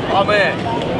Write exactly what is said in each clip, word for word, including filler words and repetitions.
Πάμε!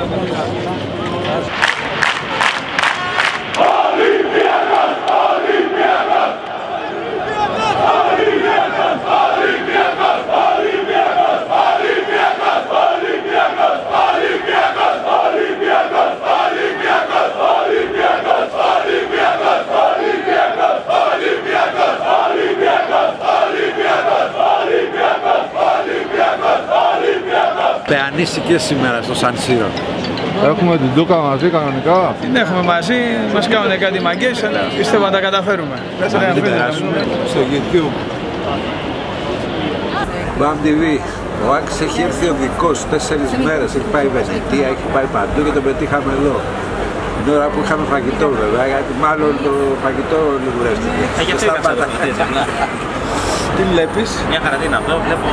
Πεανίστηκε σήμερα στο Σαν Σύρο. Έχουμε την Ντούκα μαζί κανονικά. Την έχουμε μαζί, μας κάνουν κάτι μαγκές, αλλά πιστεύω να τα καταφέρουμε. Θα την περάσουμε στο YouTube. Μπαμ τι βι. Ο Άκης έχει έρθει οδικός τέσσερις μέρες, έχει πάει Βενετία, έχει πάει παντού και τον πετύχαμε εδώ. Την ώρα που είχαμε φαγητό βέβαια, γιατί μάλλον το φαγητό λιγουρεύτηκε. Έχει αυτή η κατάσταση. Τι βλέπεις? Μια χαρά είναι αυτό, βλέπω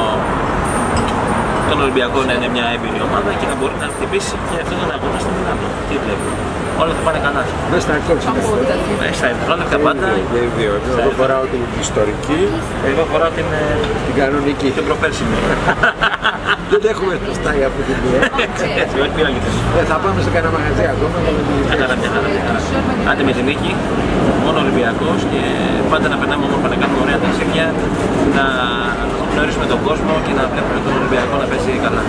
τον Ολυμπιακό να είναι μια έμπειρη ομάδα και να μπορεί να χτυπήσει και αυτό τον αγώνα στο Μιλάνο. Τι βλέπω. Όλα θα πάνε καλά. Μέσα στα κόψινα. Μέσα στα ευρωλεπτά πάντα. Και οι δύο. Εγώ φοράω την ιστορική. Εγώ φοράω την, την κανονική. Την προπέρσιμη. Δεν έχουμε λεφτά για αυτή την δουλειά. Έτσι, όχι πήρα και ε, θα πάμε σε κανένα μαγαζί ακόμα. Άντε με την νίκη, μόνο Ολυμπιακός και πάντα να περνάμε όμορφα, να κάνουμε ωραία ταξίδια, να γνωρίσουμε τον κόσμο και να βλέπουμε τον Ολυμπιακό να παίζει καλά.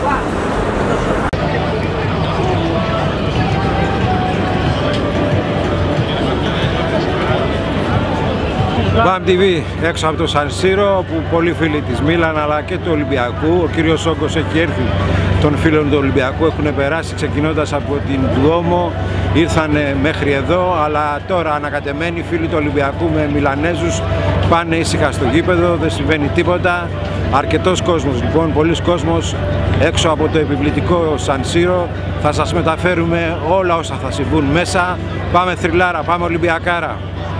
Μπαμ τι βι έξω από το Σαν Σύρο, όπου πολλοί φίλοι της Μίλαν αλλά και του Ολυμπιακού, ο κύριος Όγκος έχει έρθει των φίλων του Ολυμπιακού, έχουν περάσει ξεκινώντας από την Ντουόμο, ήρθαν μέχρι εδώ, αλλά τώρα ανακατεμένοι φίλοι του Ολυμπιακού με Μιλανέζους πάνε ήσυχα στο γήπεδο, δεν συμβαίνει τίποτα. Αρκετός κόσμος λοιπόν, πολλής κόσμος έξω από το επιβλητικό Σαν Σύρο. Θα σας μεταφέρουμε όλα όσα θα συμβούν μέσα. Πάμε θρυλάρα, πάμε Ολυμπιακάρα.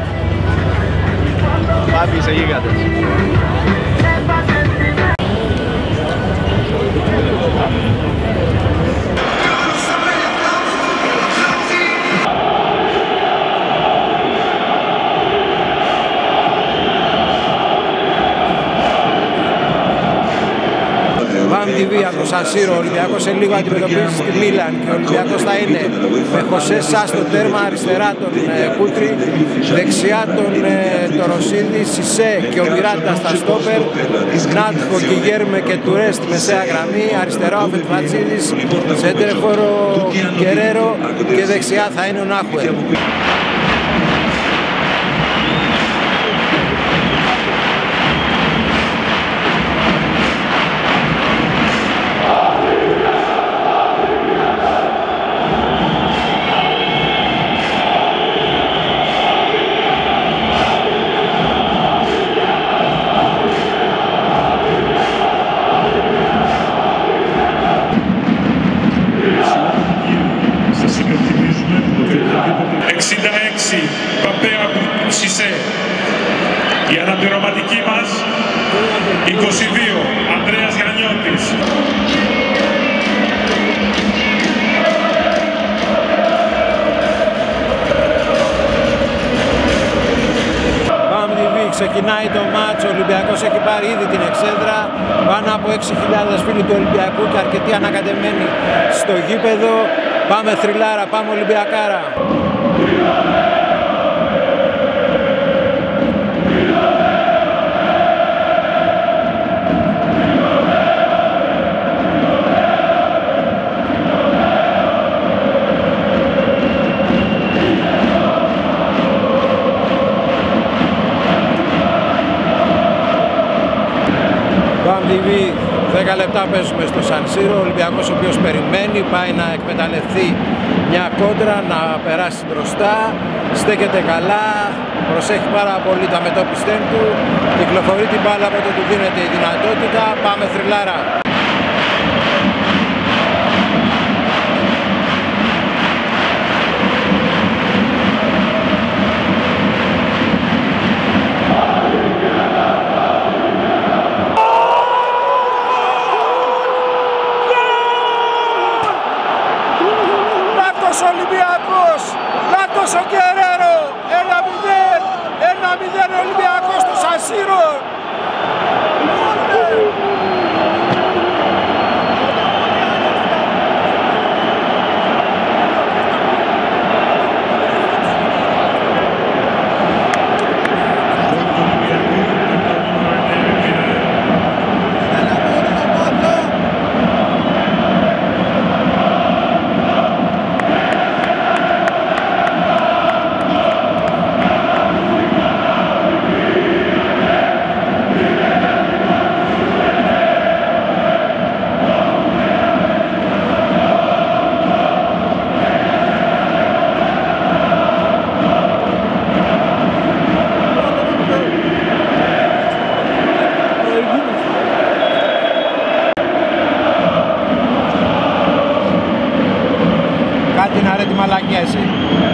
Πάμε σε γίγαντες. Μπαμ τι βι από το Σαν Σύρο, ο Ολυμπιακός σε λίγο αντιμετωπίζει στη Μίλαν και ο Ολυμπιακός θα είναι με Χωσέ Σά στο τέρμα, αριστερά τον ε, Κούτρι, δεξιά τον ε, το Ρωσίδη, Σισέ και ο Μιράντα στα στόπερ, Νάτχο, Γκιγέρμε και Τουρέ στη μεσαία γραμμή, αριστερά ο Φετφατσίδης, σέντερφορο Γκερέρο και δεξιά θα είναι ο Νάχουερ. εξήντα έξι Παπέα Σισέ. Η αναπληρωματική μας είκοσι δύο Ανδρέας Γανιώτης. Μπαμ τι βι, ξεκινάει το μάτσο, ο Ολυμπιακός έχει πάρει ήδη την εξέδρα, πάνω από έξι χιλιάδες φίλοι του Ολυμπιακού και αρκετοί ανακατεμένοι στο γήπεδο. Πάμε θρυλάρα, πάμε Ολυμπιακάρα. Μπαμ τι βι, δέκα λεπτά παίζουμε στο Σαν Σύρο, ο Ολυμπιακός ο οποίος περιμένει, πάει να εκμεταλλευτεί μια κόντρα, να περάσει μπροστά, στέκεται καλά, προσέχει πάρα πολύ τα μετώπιστέν του, κυκλοφορεί την μπάλα από το του δίνεται η δυνατότητα, πάμε θρυλάρα. Ολυμπιακός, Νάτος ο Γκερέρο, ένα μηδέν, ένα μηδέν Ολυμπιακός στο Σαν Σύρο. θέση.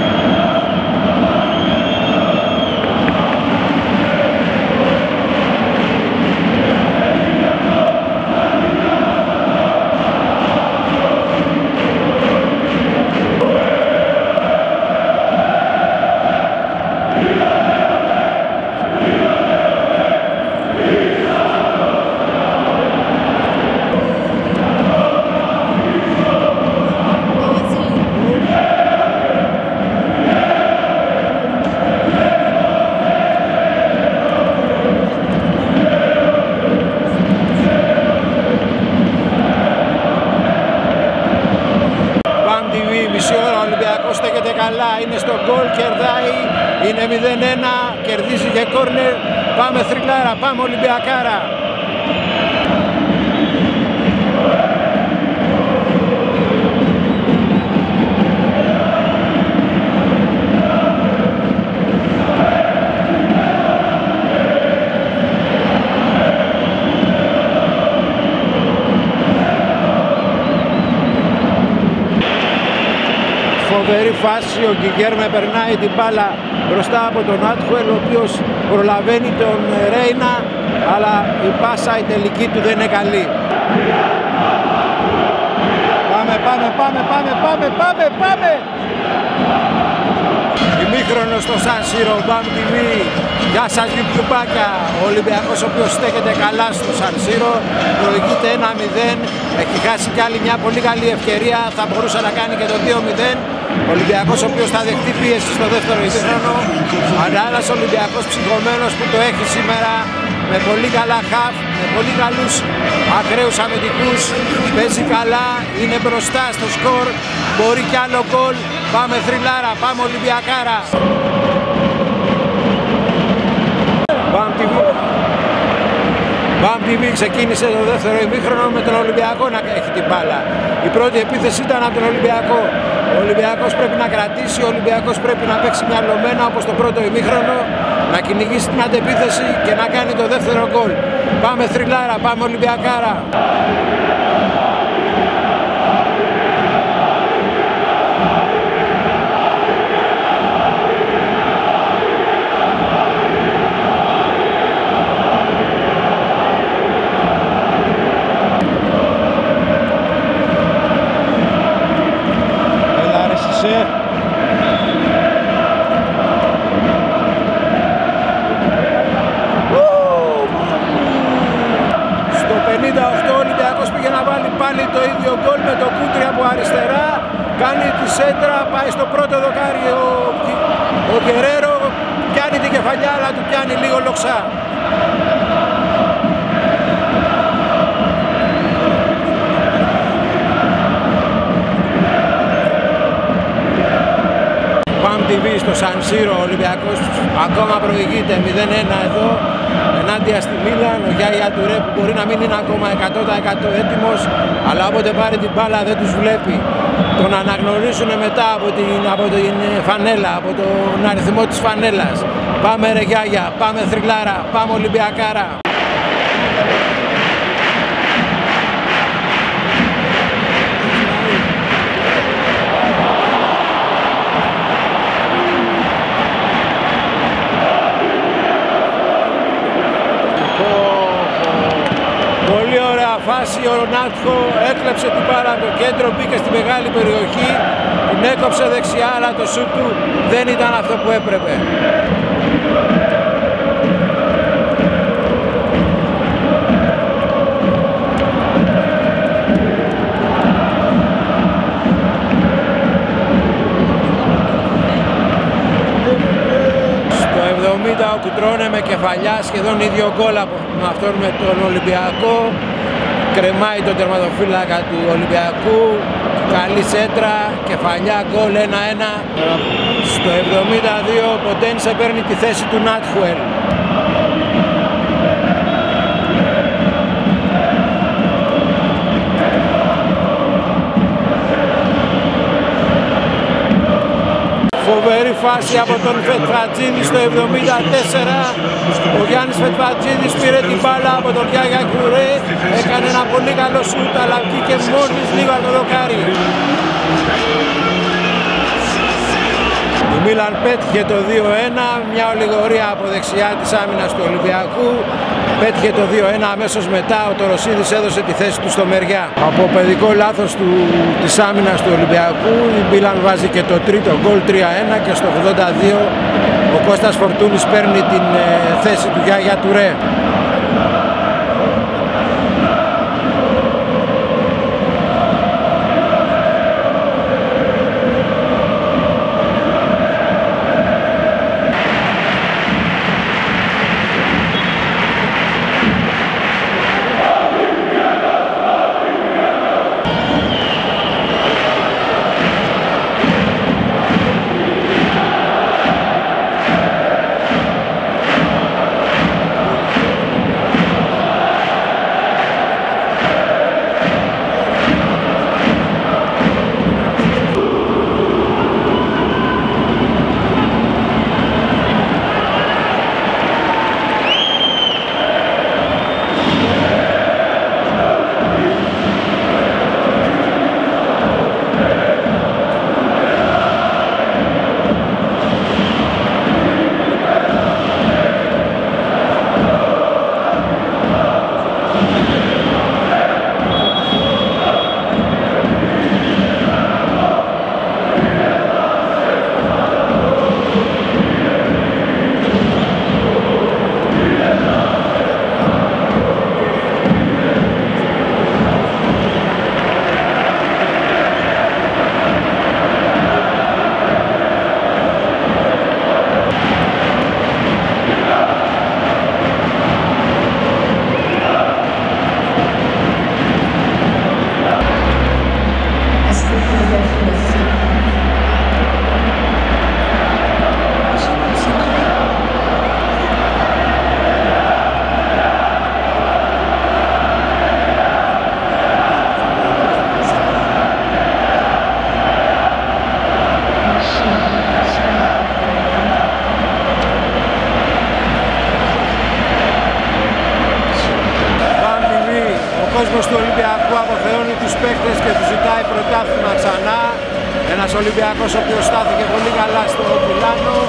Στέκεται καλά, είναι στο γκολ, κερδάει, είναι μηδέν ένα, κερδίζει και κόρνερ. Πάμε θρυλάρα, πάμε Ολυμπιακάρα. Φοβερή φάση, ο Γκυγέρμε περνάει την μπάλα μπροστά από τον Άτχουελ, ο οποίος προλαβαίνει τον Ρέινα, αλλά η πάσα η τελική του δεν είναι καλή. Πάμε, πάμε, πάμε, πάμε, πάμε, πάμε, πάμε! Ημίχρονο στο Σαν Σύρο, μπαμ τι βι. Γεια σας YouTube-μπάκια. Ο Ολυμπιακός, ο οποίος στέκεται καλά στο Σαν Σύρο, προηγείται ένα μηδέν, έχει χάσει κι άλλη μια πολύ καλή ευκαιρία, θα μπορούσε να κάνει και το δύο μηδέν. Ο Ολυμπιακός, ο οποίος θα δεχτεί πίεση στο δεύτερο ημίχρονο, αλλά ένας Ολυμπιακός ψυχωμένος που το έχει σήμερα, με πολύ καλά χαφ, με πολύ καλούς ακραίους αμυντικούς, παίζει καλά, είναι μπροστά στο σκορ, μπορεί κι άλλο γκολ. Πάμε θρυλάρα, πάμε Ολυμπιακάρα. μπαμ τι βι ξεκίνησε το δεύτερο ημίχρονο με τον Ολυμπιακό να έχει την μπάλα. Η πρώτη επίθεση ήταν από τον Ολυμπιακό. Ο Ολυμπιακός πρέπει να κρατήσει, ο Ολυμπιακός πρέπει να παίξει μυαλωμένα όπως το πρώτο ημίχρονο, να κυνηγήσει την αντεπίθεση και να κάνει το δεύτερο γκολ. Πάμε θρυλάρα, πάμε Ολυμπιακάρα. Πάλι το ίδιο γκολ με το Κούτρι από αριστερά, κάνει τη σέντρα, πάει στο πρώτο δοκάρι ο, ο Γκερέρο, πιάνει την κεφαλιά αλλά του πιάνει λίγο λοξά. μπαμ τι βι στο Σαν Σύρο, ο Ολυμπιακός ακόμα προηγείται μηδέν ένα εδώ ενάντια στη Μίλαν. Ο Γιάγια Τουρέ που μπορεί να μην είναι ακόμα εκατό τοις εκατό έτοιμος, αλλά όποτε πάρει την μπάλα δεν τους βλέπει. Τον αναγνωρίζουν μετά από την, από την φανέλα, από τον αριθμό της φανέλας. Πάμε ρε Γιάγια, πάμε θρυλάρα, πάμε Ολυμπιακάρα. Φάση, ο Νάτχο έκλεψε την μπάλα από το κέντρο, μπήκε στη μεγάλη περιοχή, την έκοψε δεξιά, αλλά το σούτ του δεν ήταν αυτό που έπρεπε. Στο εβδομήντα ο Κουτρώνε με κεφαλιά, σχεδόν ίδιο γκολ με αυτόν με τον Ολυμπιακό. Κρεμάει τον τερματοφύλακα του Ολυμπιακού, καλή σέντρα, κεφαλιά, γκολ ένα ένα. Στο εβδομήντα δύο ο Ποντένσε παίρνει τη θέση του Νάτχουελ. Φοβερή φάση από τον Φετφατζίδη στο εβδομήντα τέσσερα. Ο Γιάννης Φετφατζίδης πήρε την μπάλα από τον Γιάγια Τουρέ, έκανε ένα πολύ καλό σούτ, αλλά βγήκε μόλις λίγο από το δοκάρι. Η Μίλαν πέτυχε το δύο ένα, μια ολιγορία από δεξιά της άμυνας του Ολυμπιακού. Πέτυχε το δύο ένα, αμέσως μετά ο Τωροσίδης έδωσε τη θέση του στο Μεριά. Από παιδικό λάθος του, της άμυνας του Ολυμπιακού, η Μίλαν βάζει και το τρίτο γκολ, τρία ένα, και στο ογδόντα δύο ο Κώστας Φορτούνης παίρνει την ε, θέση του Γιάγια Τουρέ. Ο κόσμος του Ολυμπιακού αποθεώνει τους παίκτες και τους ζητάει πρωτάθλημα ξανά. Ένας Ολυμπιακός ο οποίος στάθηκε πολύ καλά στο Μιλάνο,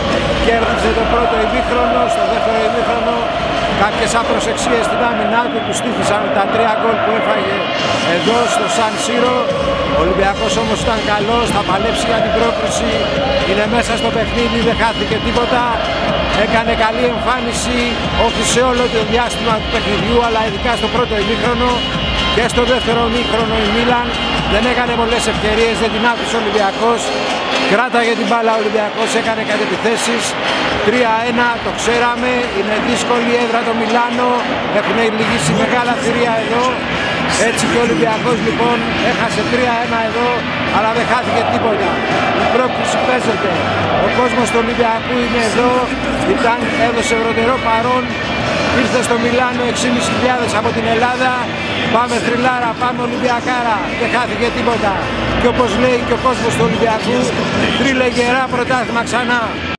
κέρδισε το πρώτο ημίχρονο. Στο δεύτερο ημίχρονο κάποιες απροσεξίες στην άμυνά του του στήχησαν τα τρία γκολ που έφαγε εδώ στο Σαν Σύρο. Ο Ολυμπιακός όμως ήταν καλός, θα παλέψει για την πρόκριση, είναι μέσα στο παιχνίδι, δεν χάθηκε τίποτα. Έκανε καλή εμφάνιση, όχι σε όλο το διάστημα του παιχνιδιού, αλλά ειδικά στο πρώτο ημίχρονο. Και στο δεύτερο ημίχρονο η Μίλαν δεν έκανε πολλές ευκαιρίες, δεν την άφησε ο Ολυμπιακός. Κράταγε την μπάλα ο Ολυμπιακός, έκανε κατεπιθέσεις. τρία ένα, το ξέραμε, είναι δύσκολη έδρα το Μιλάνο, έχουν λυγίσει μεγάλα θηρία εδώ. Έτσι και ο Ολυμπιακός λοιπόν έχασε τρία ένα εδώ, αλλά δεν χάθηκε τίποτα. Η πρόκληση παίζεται. Ο κόσμος του Ολυμπιακού είναι εδώ, ήταν, έδωσε ευρωτερό παρόν, ήρθε στο Μιλάνο έξι χιλιάδες πεντακόσιοι από την Ελλάδα. Πάμε θρυλάρα, πάμε Ολυμπιακάρα, δεν χάθηκε τίποτα. Και όπως λέει και ο κόσμος του Ολυμπιακού, θρύλε γερά, πρωτάθλημα ξανά.